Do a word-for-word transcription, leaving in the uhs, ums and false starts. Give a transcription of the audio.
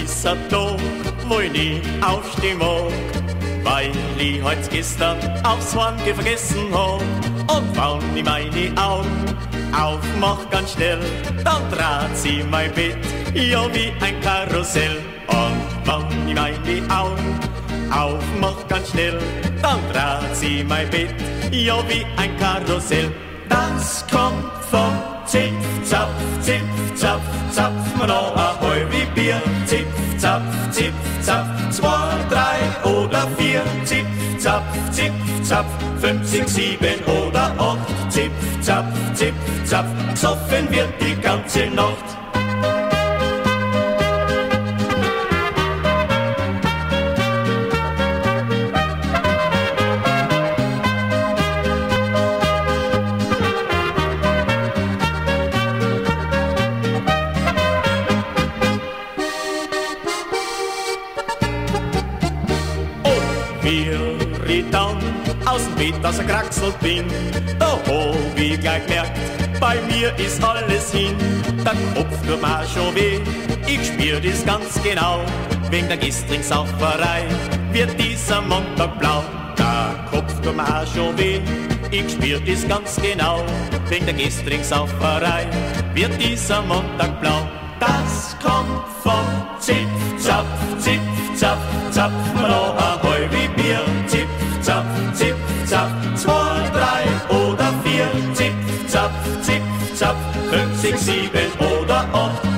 ist ein Tag, wo ich nie aufstehen mag, weil ich heute gestern aufs Heimgehen vergessen hab. Und wenn ich meine Augen aufmach ganz schnell, dann dreht sie mein Bett, ja wie ein Karussell. Und wenn ich meine Augen aufmach ganz schnell, dann dreht sie mein Bett, ja wie ein Karussell. Das kommt vom Zipf, Zapf, Zipf, Zapf, Zapf, mir noch ein halbes Bier. Zipf, Zapf, Zipf, Zapf, zwei, drei oder vier. Zipf, Zapf, Zipf, Zapf, fünf, sechs, sieben oder acht. Zipf, Zapf, Zipf, Zapf, gesoffen wird die ganze Nacht. Wie ich dann aus dem Bett aus gekraxelt bin, da hab ich gleich gemerkt, bei mir ist alles hin. Der Kopf tut mir schon weh, ich spür das ganz genau. Wegen der gestrigen Sauferei wird dieser Montag blau. Der Kopf tut mir schon weh, ich spür das ganz genau. Wegen der gestrigen Sauferei wird dieser Montag blau. Das kommt vom Zipf, Zapf, Zipf, Zapf, Zapf, mir noch ein halbes Bier. Zipf, Zapf, Zipf, Zapf, zwei, drei oder vier. Zipf, Zapf, Zipf, Zapf, fünf, sechs, sieben oder acht.